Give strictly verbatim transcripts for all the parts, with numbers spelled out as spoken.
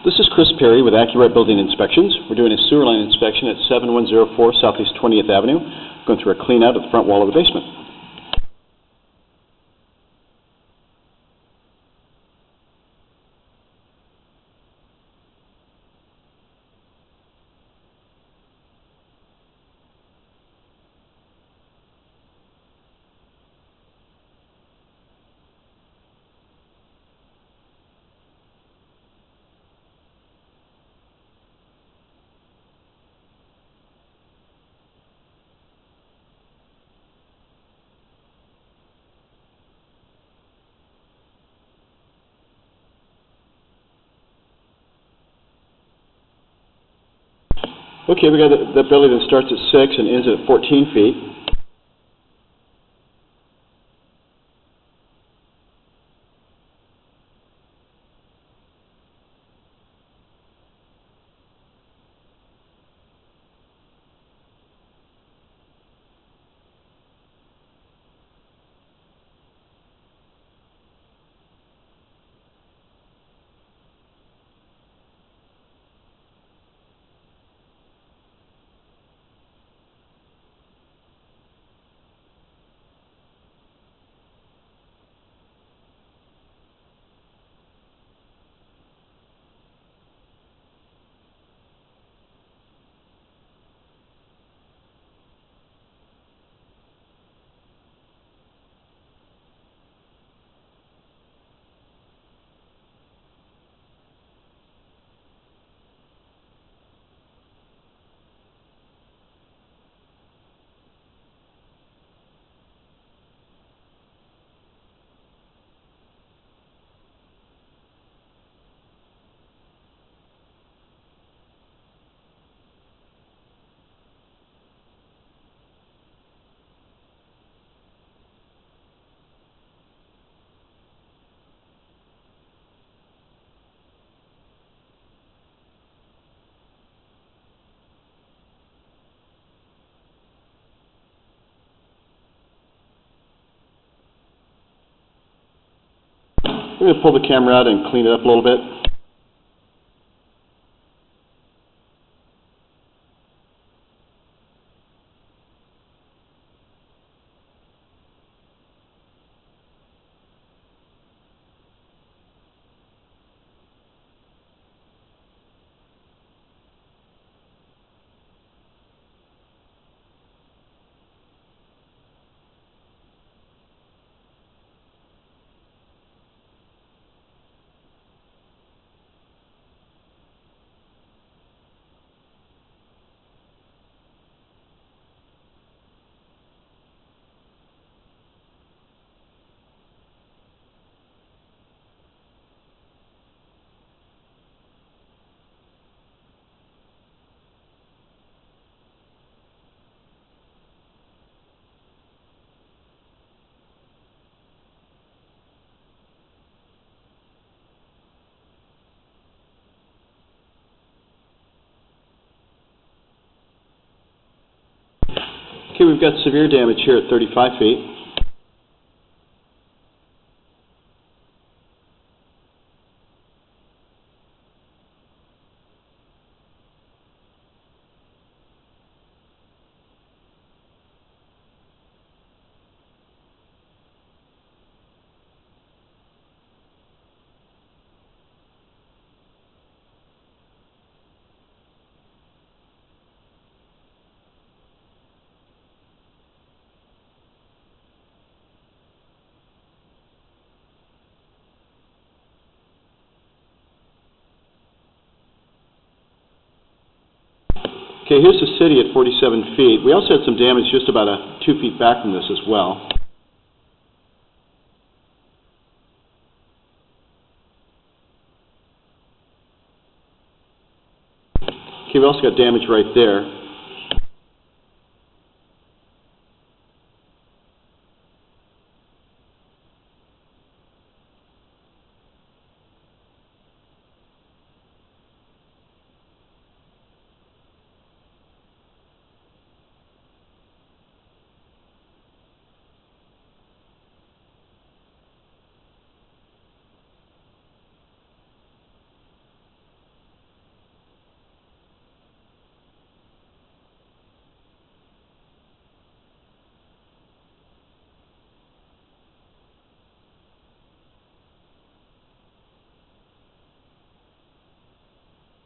This is Chris Perry with AccuRite Building Inspections. We're doing a sewer line inspection at seven one zero four Southeast twentieth Avenue, going through a clean out of the front wall of the basement. Okay, we got the, the building that starts at six and ends at fourteen feet. We're going to pull the camera out and clean it up a little bit. Okay, we've got severe damage here at thirty-five feet. Okay, here's the city at forty-seven feet. We also had some damage just about a two feet back from this as well. Okay, we also got damage right there.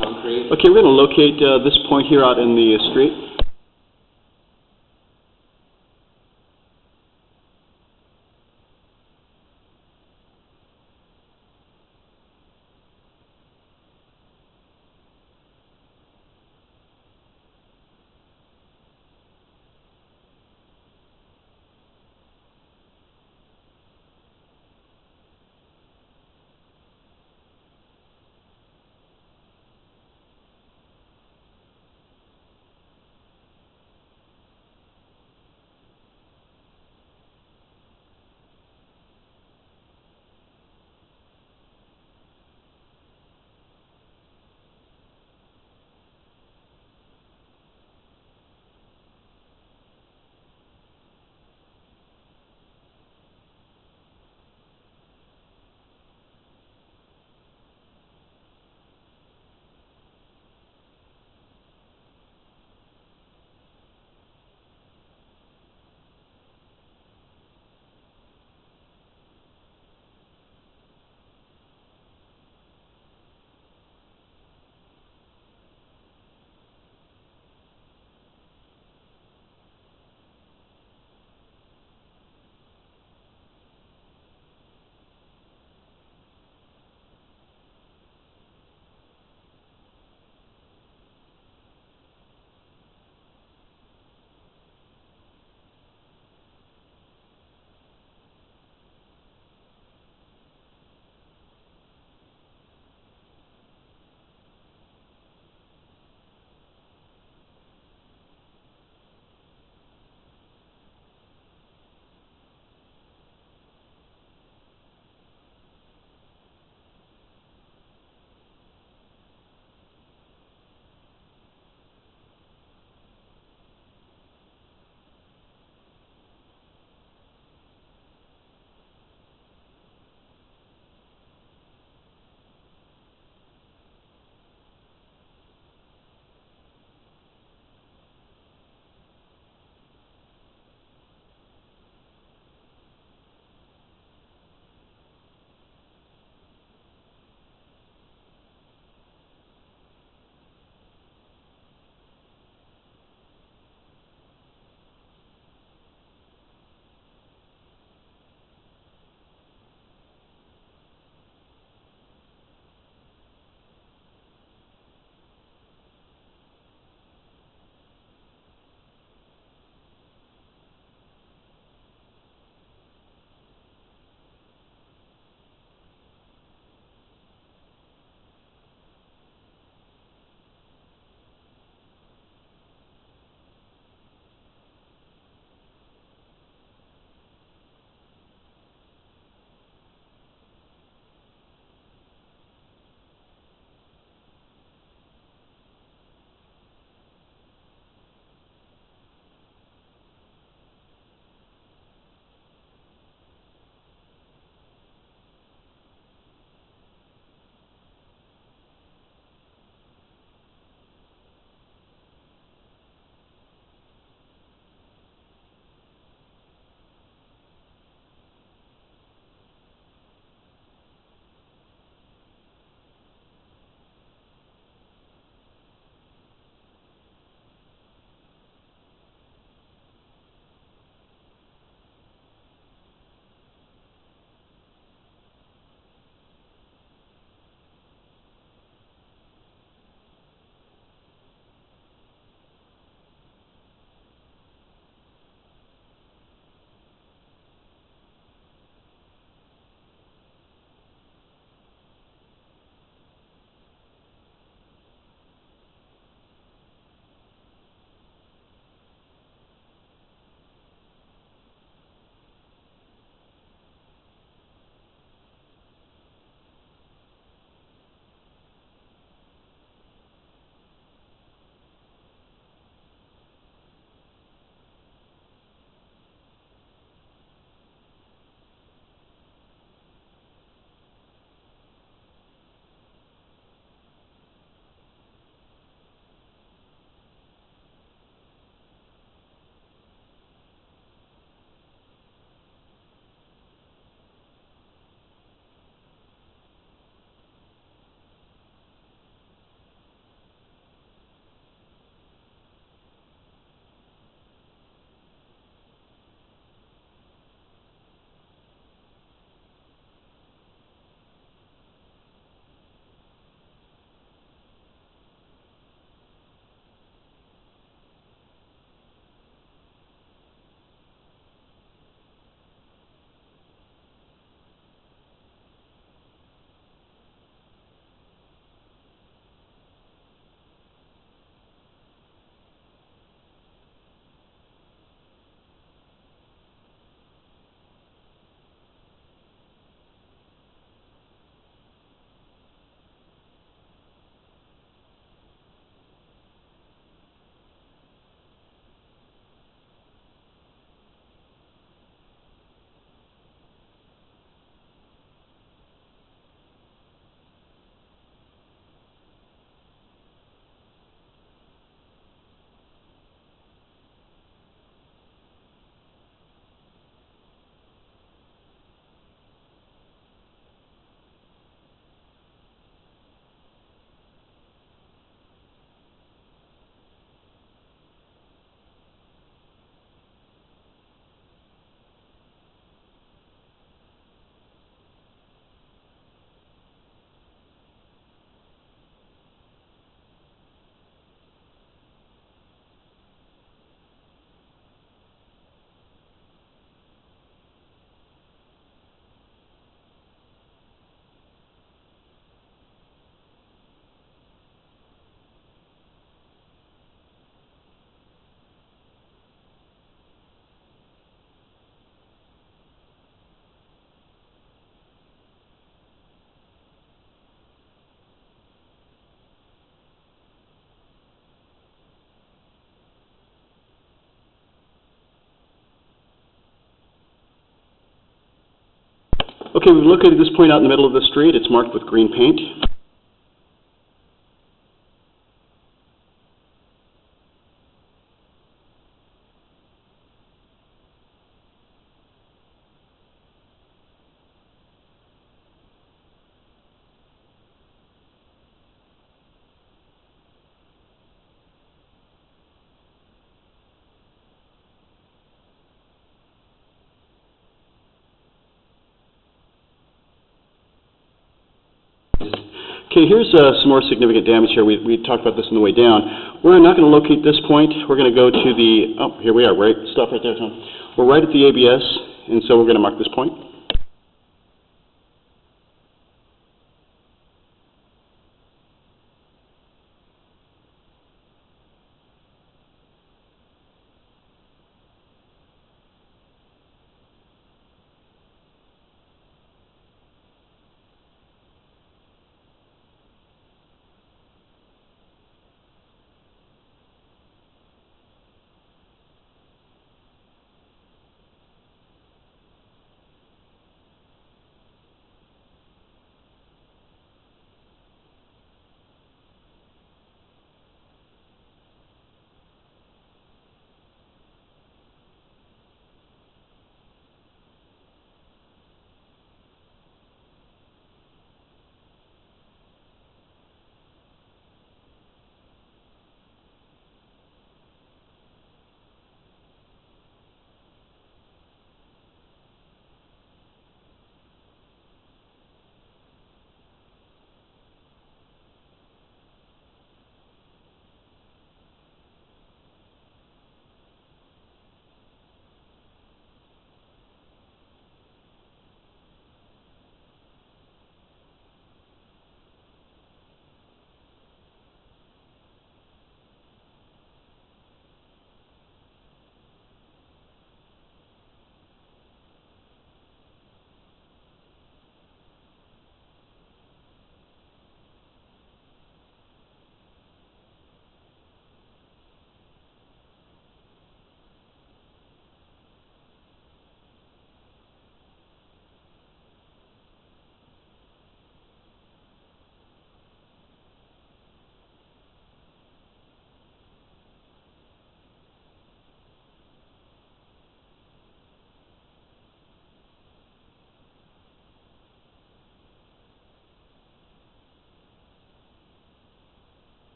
Okay, we're going to locate uh, this point here out in the uh, street. Okay, we've located this point out in the middle of the street. It's marked with green paint. Okay, here's uh, some more significant damage here. We, we talked about this on the way down. We're not going to locate this point. We're going to go to the, oh, here we are, right, stop right there, Tom. We're right at the A B S, and so we're going to mark this point.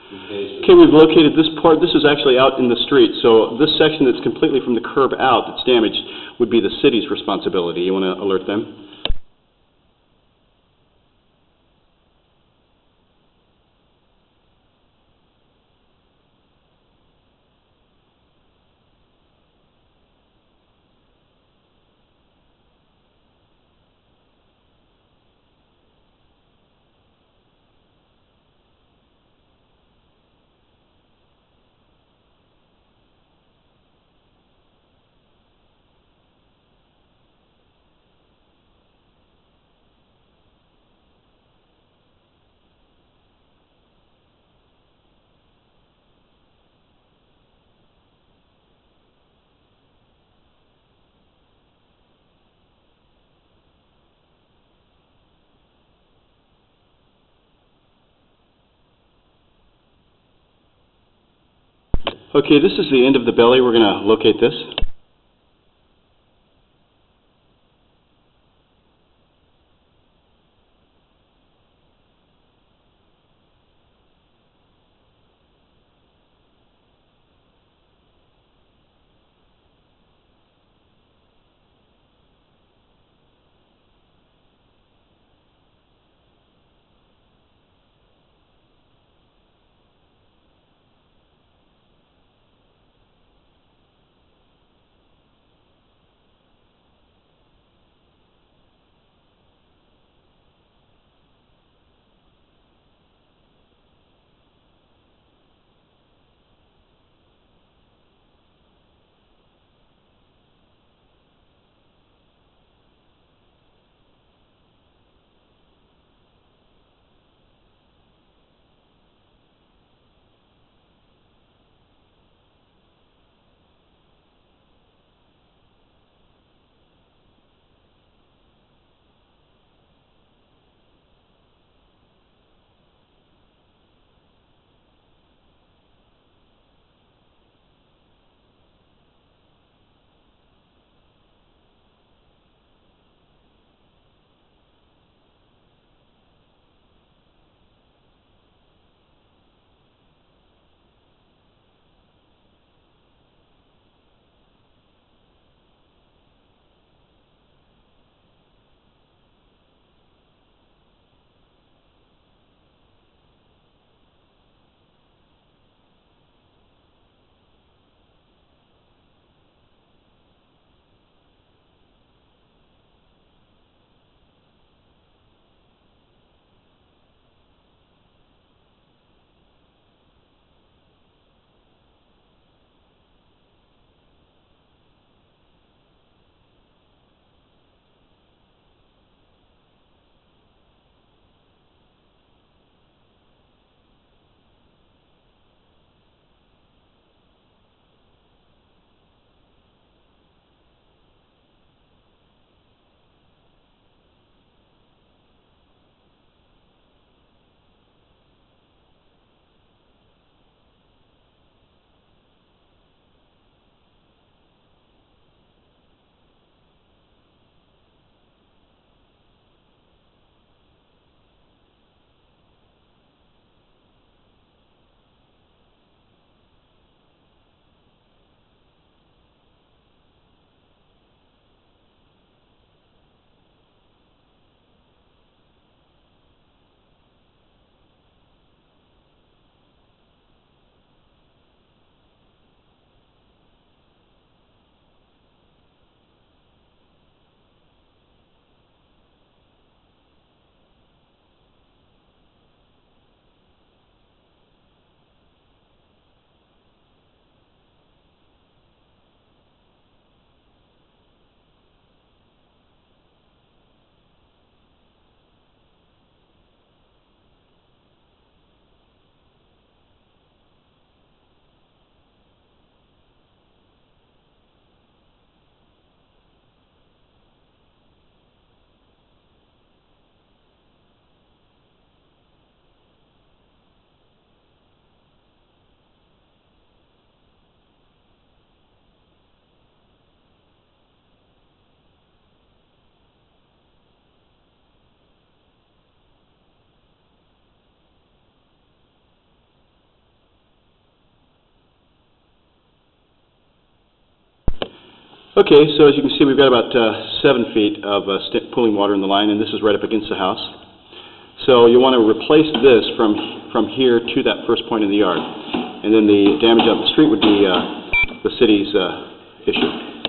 Okay, we've located this part. This is actually out in the street, so this section that's completely from the curb out that's damaged would be the city's responsibility. You want to alert them? Okay, this is the end of the belly. We're going to locate this. Okay, so as you can see, we've got about uh, seven feet of uh, st pooling water in the line, and this is right up against the house. So you want to replace this from from here to that first point in the yard, and then the damage out the street would be uh, the city's uh, issue.